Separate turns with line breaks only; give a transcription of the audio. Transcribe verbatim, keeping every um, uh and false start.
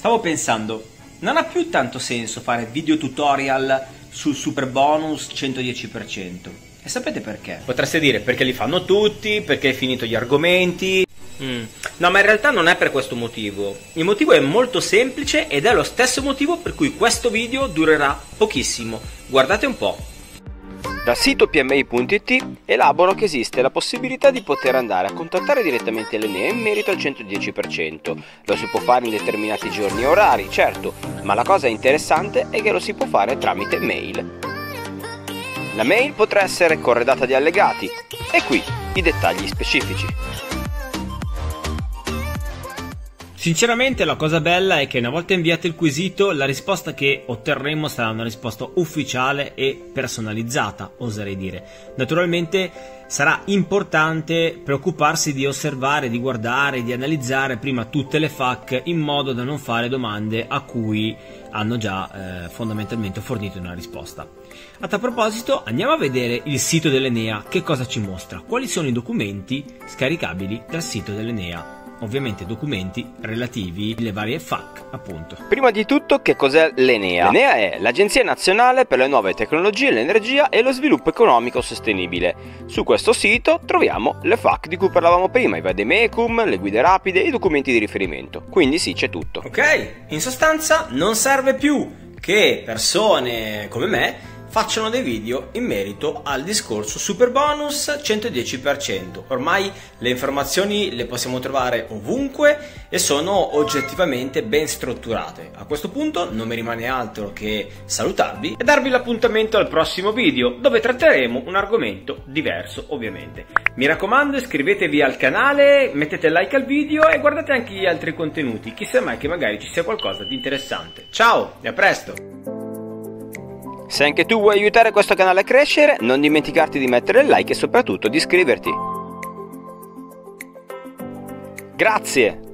Stavo pensando, non ha più tanto senso fare video tutorial sul super bonus centodieci per cento. E sapete perché? Potreste dire perché li fanno tutti, perché hai finito gli argomenti. Mm. No, ma in realtà non è per questo motivo. Il motivo è molto semplice ed è lo stesso motivo per cui questo video durerà pochissimo. Guardate un po'.
Dal sito P M I punto it elaboro che esiste la possibilità di poter andare a contattare direttamente l'Enea in merito al centodieci per cento. Lo si può fare in determinati giorni e orari, certo, ma la cosa interessante è che lo si può fare tramite mail. La mail potrà essere corredata di allegati e qui i dettagli specifici.
Sinceramente la cosa bella è che una volta inviato il quesito la risposta che otterremo sarà una risposta ufficiale e personalizzata, oserei dire. Naturalmente sarà importante preoccuparsi di osservare, di guardare, di analizzare prima tutte le F A Q in modo da non fare domande a cui hanno già eh, fondamentalmente fornito una risposta. A tal proposito andiamo a vedere il sito dell'Enea, che cosa ci mostra, quali sono i documenti scaricabili dal sito dell'Enea. Ovviamente documenti relativi alle varie F A Q, appunto.
Prima di tutto, che cos'è l'Enea? L'Enea è l'Agenzia Nazionale per le Nuove Tecnologie, l'Energia e lo Sviluppo Economico Sostenibile. Su questo sito troviamo le F A Q di cui parlavamo prima, i vademecum, le guide rapide e i documenti di riferimento. Quindi sì, c'è tutto.
Ok, in sostanza non serve più che persone come me facciano dei video in merito al discorso super bonus centodieci per cento. Ormai le informazioni le possiamo trovare ovunque e sono oggettivamente ben strutturate. A questo punto non mi rimane altro che salutarvi e darvi l'appuntamento al prossimo video, dove tratteremo un argomento diverso ovviamente. Mi raccomando, iscrivetevi al canale, mettete like al video e guardate anche gli altri contenuti, chissà mai che magari ci sia qualcosa di interessante. Ciao e a presto!
Se anche tu vuoi aiutare questo canale a crescere, non dimenticarti di mettere il like e soprattutto di iscriverti. Grazie!